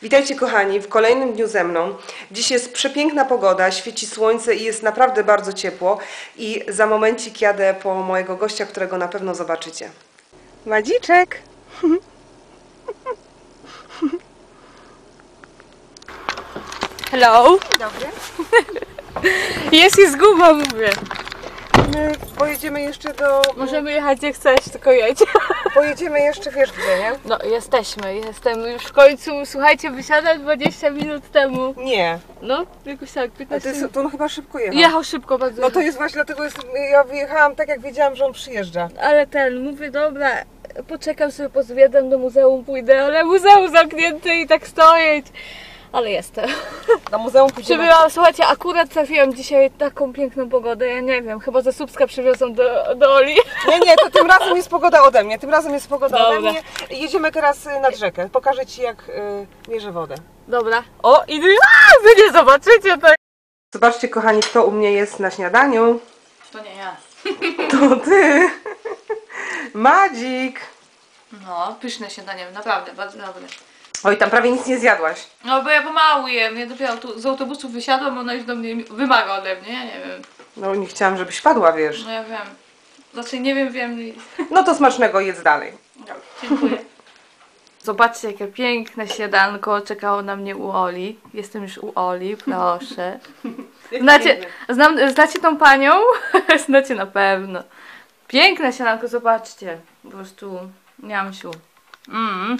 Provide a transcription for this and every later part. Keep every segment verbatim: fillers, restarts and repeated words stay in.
Witajcie kochani w kolejnym dniu ze mną. Dziś jest przepiękna pogoda, świeci słońce i jest naprawdę bardzo ciepło. I za momencik jadę po mojego gościa, którego na pewno zobaczycie. Madziczek! Hello! Dzień dobry. Jest i zguba, mówię. My pojedziemy jeszcze do... Możemy jechać gdzie chcesz, tylko jedź. Pojedziemy jeszcze, wiesz gdzie, nie? No, jesteśmy. Jestem już w końcu. Słuchajcie, wysiadłem dwadzieścia minut temu. Nie. No, jakoś tak, A piętnaście ty, minut. to on chyba szybko jechał. Jechał szybko bardzo. No to jest właśnie dlatego, jest, ja wyjechałam tak jak wiedziałam, że on przyjeżdża. Ale ten, mówię, dobra, poczekam sobie, pozwiedzam do muzeum, pójdę, ale muzeum zamknięte i tak stoję. Ale jestem. Na muzeum pójdziemy. Przybyłam, słuchajcie, akurat trafiłam dzisiaj taką piękną pogodę, ja nie wiem, chyba ze Słupska przywiozą do, do Oli. Nie, nie, to tym razem jest pogoda ode mnie, tym razem jest pogoda Dobra. ode mnie. Jedziemy teraz nad rzekę, pokażę Ci jak y, mierzę wodę. Dobra. O, i a, wy nie zobaczycie tak. Zobaczcie kochani, kto u mnie jest na śniadaniu. To nie ja. To Ty. Madzik. No, pyszne śniadanie, naprawdę, bardzo dobre. Oj, tam prawie nic nie zjadłaś. No, bo ja pomału jem, ja dopiero tu z autobusu wysiadłam, ona już do mnie wymaga ode mnie, ja nie wiem. No nie chciałam, żebyś padła, wiesz. No ja wiem. Znaczy nie wiem, wiem. No to smacznego, jedz dalej. No, dziękuję. Zobaczcie, jakie piękne śniadanko czekało na mnie u Oli. Jestem już u Oli, proszę. Znacie, znam, znacie tą panią? Znacie na pewno. Piękne śniadanko, zobaczcie. Po prostu, niamsiu. Mm.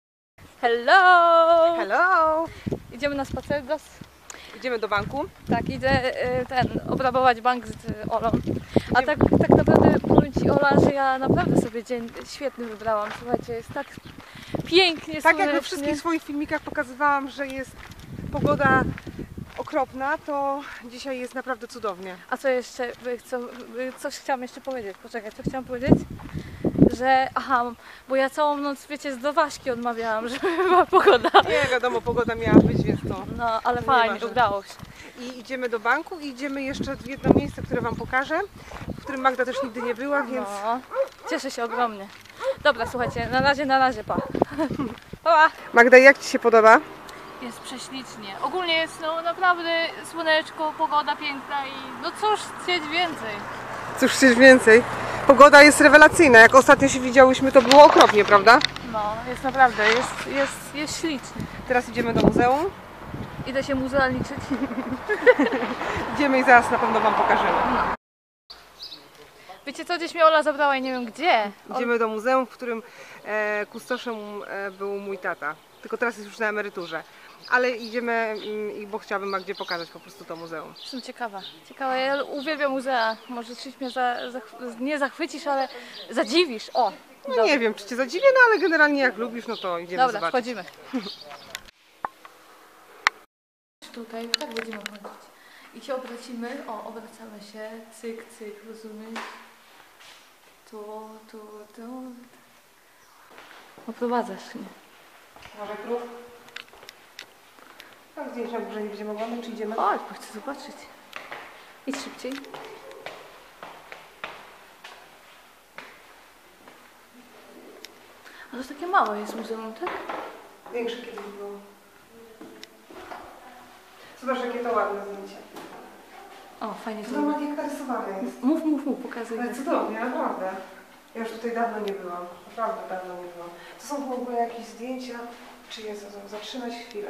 Hello! Hello! Idziemy na spacer do... Idziemy do banku. Tak, idę y, ten, obrabować bank z y, Olą. A tak, tak naprawdę powiem Ci, Ola, że ja naprawdę sobie dzień świetny wybrałam. Słuchajcie, jest tak pięknie, Tak jak we słonecznie. wszystkich swoich filmikach pokazywałam, że jest pogoda okropna, to dzisiaj jest naprawdę cudownie. A co jeszcze, by- co, by- coś chciałam jeszcze powiedzieć, poczekaj, co chciałam powiedzieć? Że, aha, bo ja całą noc, wiecie, z doważki odmawiałam, żeby była pogoda. Nie wiadomo, pogoda miała być, więc to... No, ale To fajnie, nieważne. udało się. I idziemy do banku i idziemy jeszcze w jedno miejsce, które Wam pokażę, w którym Magda też nigdy nie była, więc... No, cieszę się ogromnie. Dobra, słuchajcie, na razie, na razie, pa. Pa! Magda, jak Ci się podoba? Jest prześlicznie. Ogólnie jest no naprawdę słoneczko, pogoda piękna i no cóż chcieć więcej. Cóż chcieć więcej? Pogoda jest rewelacyjna. Jak ostatnio się widziałyśmy, to było okropnie, prawda? No, jest naprawdę, jest, jest, jest ślicznie. Teraz idziemy do muzeum. Idę się muzealniczyć. Idziemy i zaraz na pewno Wam pokażemy. Wiecie co, gdzieś mnie Ola zabrała i nie wiem gdzie. Idziemy do muzeum, w którym e, kustoszem e, był mój tata. Tylko teraz jest już na emeryturze. Ale idziemy, mm, i bo chciałabym Magdzie pokazać po prostu to muzeum. Jestem ciekawa. Ciekawa, ja uwielbiam muzea. Może coś mnie za, za, nie zachwycisz, ale zadziwisz. O! No Dobra. nie wiem, czy Cię zadziwię, no ale generalnie jak lubisz, no to idziemy Dobra, zobaczyć. wchodzimy. Tutaj, tak będziemy chodzić. I się obracimy, o, obracamy się, cyk, cyk, rozumiesz? Tu, tu, tu. Oprowadzasz mnie. Może krów? Tam zdjęć na górze nie będziemy oglądać, czy idziemy? Chodź, bo chcę zobaczyć. Idź szybciej. Ale to takie małe jest muzeum, tak? Większe kiedyś było. Zobacz, jakie to ładne zdjęcie. O, fajnie to No, wygląda. jak narysowane jest. Mów, mów, mów, pokazuj. Ale cudownie, naprawdę. Ja już tutaj dawno nie byłam. Naprawdę dawno nie byłam. To są w ogóle jakieś zdjęcia, czy jest, zatrzymać chwilę.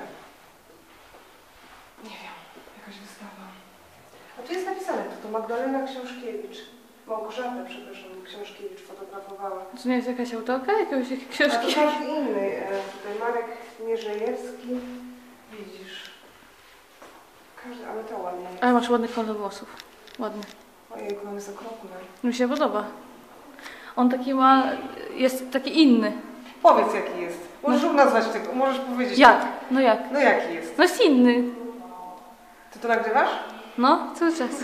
Nie wiem, jakaś wystawa. A tu jest napisane, to, to Magdalena Książkiewicz. Małgorzata, przepraszam, Książkiewicz fotografowała. To nie jest jakaś autorka jakiegoś A to książki? każdy inny. e, Tutaj Marek Mierzejewski. Widzisz. Każdy, ale to ładnie jest. Ale masz ładny kolor włosów. Ładny. Ojejku, on jest okropny. Mi się podoba. On taki ma, jest taki inny. Powiedz jaki jest. Możesz nazwać tego, możesz powiedzieć. Jak? No jak? No jaki jest? No jest inny. Ty to nagrywasz? No, cały czas.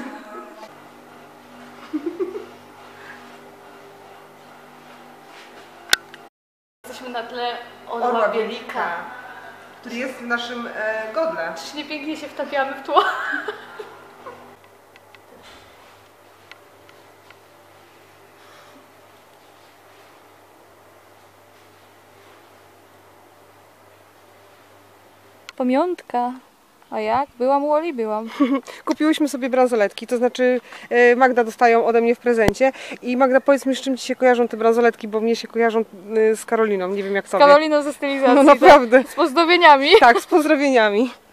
Jesteśmy na tle Orła Orła Bielika. Który jest w naszym e, godle. Czyż nie pięknie się wtapiamy w tło? Pamiątka. A jak? Byłam u Oli? Byłam. Kupiłyśmy sobie bransoletki, to znaczy e, Magda dostają ode mnie w prezencie. I Magda, powiedz mi, z czym Ci się kojarzą te bransoletki, bo mnie się kojarzą e, z Karoliną, nie wiem jak Z sobie. Karoliną ze stylizacji. No naprawdę. Tak? Z pozdrowieniami. Tak, z pozdrowieniami.